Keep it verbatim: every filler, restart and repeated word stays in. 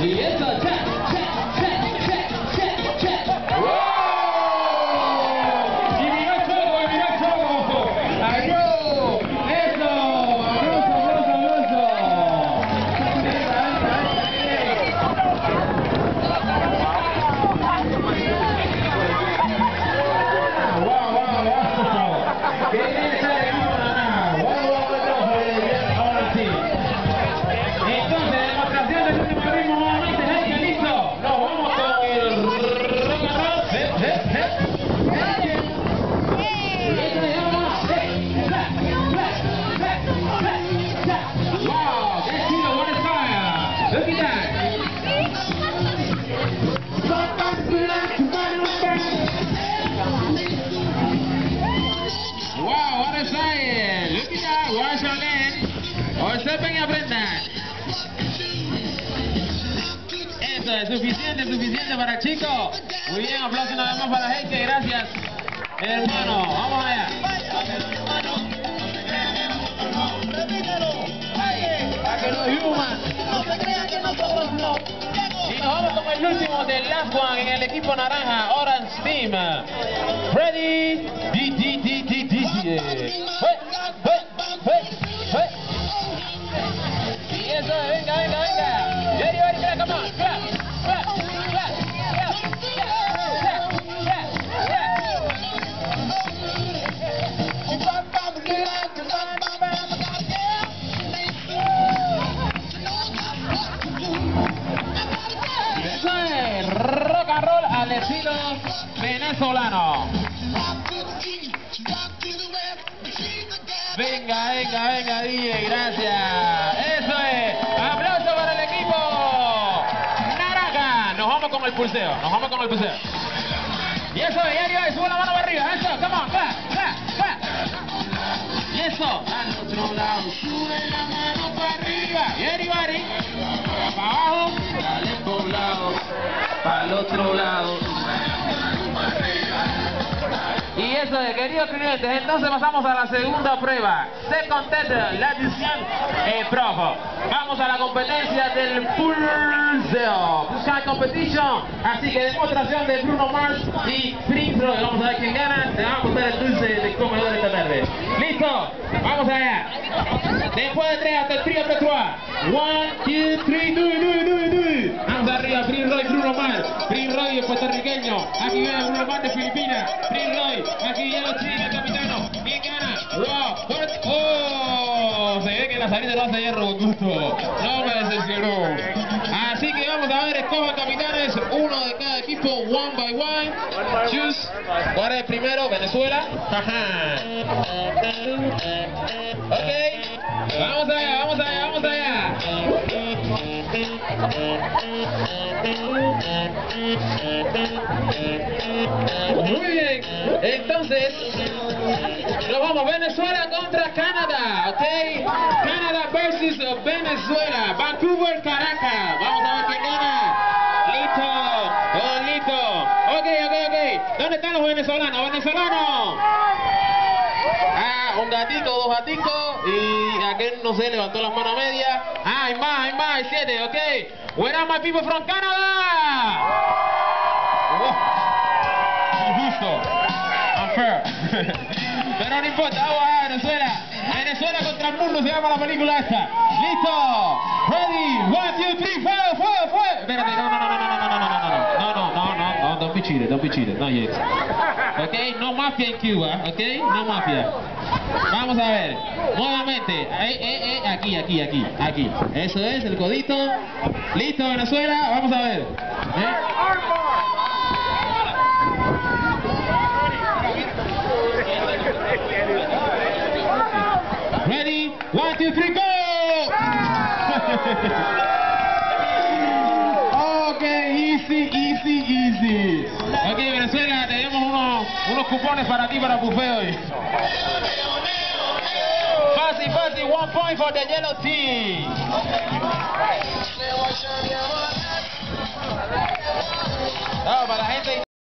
Y eso, check, check, check, check, check, check. ¡Wow! Y mira Choco, y mira Choco. ¡Ayú! ¡Eso! ¡Aplauso, aplauso, aplauso! ¡Wow, wow, wow! ¡Qué bien está el equipo naranja! ¡Wow, wow, wow! Ahora sí. Entonces, demostración del último ritmo nuevamente. ¡Gente, listo! Nos vamos con el rock and roll. ¡Eh, eh, eh! ¡Wow! ¡Qué estilo! ¡What a style! ¡Look at that! ¡Wow! ¡What a style! ¡Look at that! ¡Watch again! Observen y aprendan. Eso es suficiente, suficiente para el chico. Muy bien, aplausos nada más para la gente. Gracias, hermano. Vamos allá. Para que no human. No se crean que nosotros no. Y nos vamos con el último del last one en el equipo naranja, Orange Team. Ready? D D D D D. Hey, hey, hey, hey. Y eso, venga, venga, venga. Ready, ready, ready, come on. Clap, clap, clap, clap, clap, clap, Eso es rock and roll al estilo venezolano. Venga, venga, venga, D J, gracias. Eso es. Aplauso para el equipo naranja. Nos vamos con el pulseo, nos vamos con el pulseo. Y eso es, y ahí, sube la mano para arriba. Eso, come on, clap, clap, clap. Y eso, al otro lado, sube la mano para arriba. Y everybody, para abajo, dale por un lado, para el otro lado. Y eso es, queridos clientes, entonces pasamos a la segunda prueba. Second test, la edición eh, Pro. Vamos a la competencia del pulseo. Buscar competition. Así que demostración de Bruno Mars y Prince Royce. Vamos a ver quién gana. Te vamos a contar el dulce de comedor esta tarde. ¿Listo? Vamos allá. Después de tres hasta el trío de trois. One, two, three, do, do, do, do. Vamos arriba, Prince Royce, Bruno Mars. Prince Royce es puertorriqueño. Aquí viene Bruno Mars de Filipinas. Prince Royce. Aquí ya los chicos, el capitano. ¿Quién gana? ¡Wow! ¡Oh! Se ve que la salida lo hace hierro con gusto. No me decepcionó. Así que vamos a ver, escojan capitanes, uno de cada equipo, one by one. Choose. ¿Cuál es el primero? Venezuela. Ok. Vamos allá, vamos allá, vamos allá. Muy bien. Entonces, nos vamos Venezuela contra Canadá, ¿ok? Canadá versus Venezuela. Vancouver, Caracas. Vamos a ver quién gana. Listo. Todo listo. Ok, ok, ok. ¿Dónde están los venezolanos? ¿Venezolanos? Ah, un gatico, dos gaticos. Y aquel, no sé, levantó las manos a media. Ah, hay más, hay más, hay siete, ok. Where are my people from Canada? Oh. Injusto. Unfair. Pero no importa, vamos a Venezuela. Venezuela contra el mundo se llama la película esta. ¿Listo? Ready? One, two, three, four, four, four. Espérate, no, no, no, no, no, no, no, no, no, no, no, no, no, no, don't be cheated, don't be cheated, not yet. Ok, no mafia en Cuba, ok, no mafia. Vamos a ver, nuevamente, eh, eh, eh, aquí, aquí, aquí, aquí. Eso es, el codito. Listo, Venezuela, vamos a ver. ¿Eh? Ready? One, two, three, go! Ok, easy, easy, easy. Ok, Venezuela, tenemos unos, unos cupones para ti para buffet hoy. Fácil, fácil, one point for the yellow team. No, para la gente.